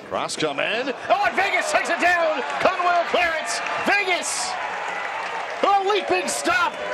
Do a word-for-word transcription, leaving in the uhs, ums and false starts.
Cross come in. Oh, and Vegas takes it down. Conwell clearance. Vegas. A leaping stop.